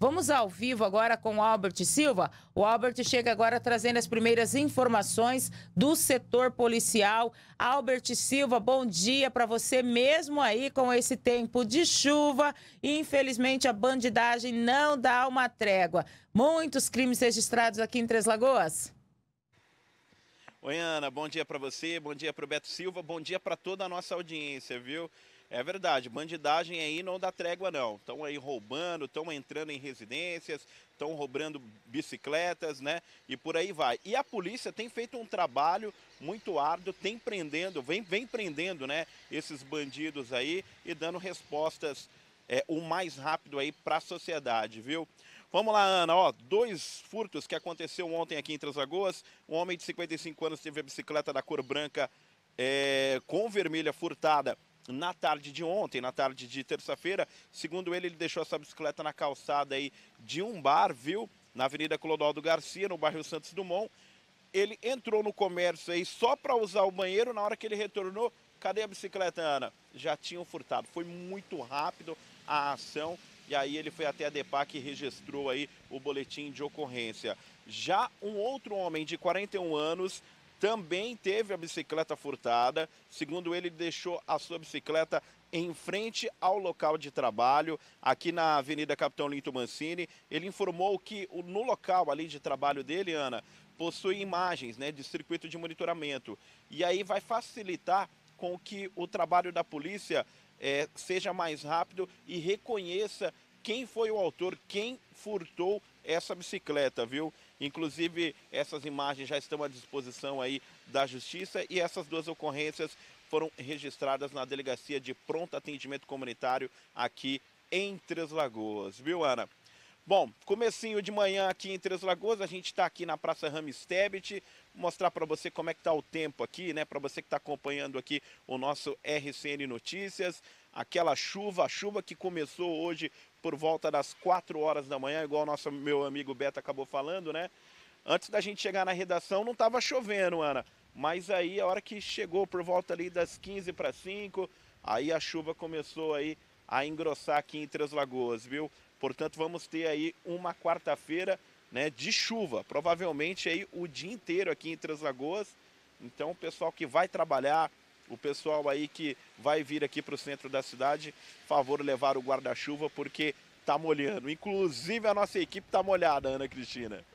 Vamos ao vivo agora com o Albert Silva. O Albert chega agora trazendo as primeiras informações do setor policial. Albert Silva, bom dia para você, mesmo aí com esse tempo de chuva. Infelizmente a bandidagem não dá uma trégua. Muitos crimes registrados aqui em Três Lagoas. Oi, Ana, bom dia para você, bom dia para o Beto Silva, bom dia para toda a nossa audiência, viu? É verdade, bandidagem aí não dá trégua não. Estão aí roubando, estão entrando em residências, estão roubando bicicletas, né? E por aí vai. E a polícia tem feito um trabalho muito árduo, tem prendendo, vem prendendo, né, esses bandidos aí e dando respostas o mais rápido aí para a sociedade, viu? Vamos lá, Ana, ó, 2 furtos que aconteceu ontem aqui em Três Lagoas. Um homem de 55 anos teve a bicicleta da cor branca com vermelha furtada na tarde de ontem, na tarde de terça-feira. Segundo ele deixou essa bicicleta na calçada aí de um bar, viu? Na Avenida Clodoaldo Garcia, no bairro Santos Dumont. Ele entrou no comércio aí só para usar o banheiro. Na hora que ele retornou, cadê a bicicleta, Ana? Já tinham furtado. Foi muito rápido a ação. E aí ele foi até a DEPAC e registrou aí o boletim de ocorrência. Já um outro homem de 41 anos também teve a bicicleta furtada. Segundo ele, deixou a sua bicicleta em frente ao local de trabalho, aqui na Avenida Capitão Linto Mancini. Ele informou que no local ali de trabalho dele, Ana, possui imagens, né, de circuito de monitoramento. E aí vai facilitar com que o trabalho da polícia seja mais rápido e reconheça quem foi o autor, quem furtou essa bicicleta, viu? Inclusive, essas imagens já estão à disposição aí da Justiça e essas 2 ocorrências foram registradas na Delegacia de Pronto Atendimento Comunitário aqui em Três Lagoas, viu, Ana? Bom, comecinho de manhã aqui em Três Lagoas, a gente está aqui na Praça Rames Tebet, mostrar para você como é que está o tempo aqui, né? Para você que está acompanhando aqui o nosso RCN Notícias, aquela chuva, a chuva que começou hoje por volta das 4 horas da manhã, igual o meu amigo Beto acabou falando, né? Antes da gente chegar na redação não estava chovendo, Ana, mas aí a hora que chegou por volta ali das 15 para 5, aí a chuva começou aí a engrossar aqui em Três Lagoas, viu? Portanto, vamos ter aí uma quarta-feira, né, de chuva, provavelmente aí o dia inteiro aqui em Três Lagoas. Então, o pessoal que vai trabalhar, o pessoal aí que vai vir aqui para o centro da cidade, favor levar o guarda-chuva porque tá molhando. Inclusive a nossa equipe tá molhada, Ana Cristina.